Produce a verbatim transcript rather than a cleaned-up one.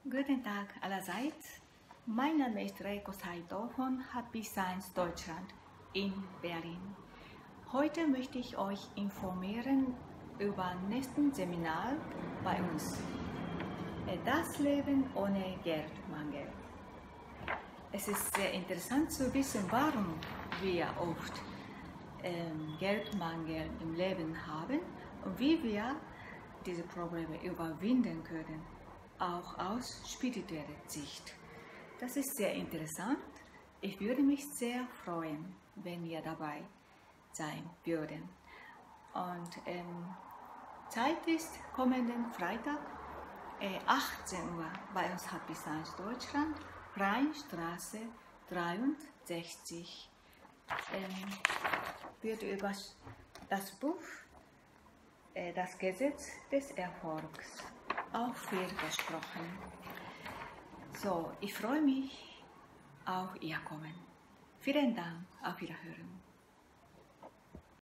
Guten Tag allerseits. Mein Name ist Reiko Saito von Happy Science Deutschland in Berlin. Heute möchte ich euch informieren über das nächste Seminar bei uns. Das Leben ohne Geldmangel. Es ist sehr interessant zu wissen, warum wir oft ähm, Geldmangel im Leben haben und wie wir diese Probleme überwinden können, auch aus spiritueller Sicht. Das ist sehr interessant. Ich würde mich sehr freuen, wenn ihr dabei sein würden. Und ähm, Zeit ist kommenden Freitag, äh, achtzehn Uhr bei uns Happy Science Deutschland, Rheinstraße dreiundsechzig. Ähm, wird über das Buch äh, Das Gesetz des Erfolgs auch viel gesprochen. So, ich freue mich auf Ihr Kommen. Vielen Dank, auf Wiederhören.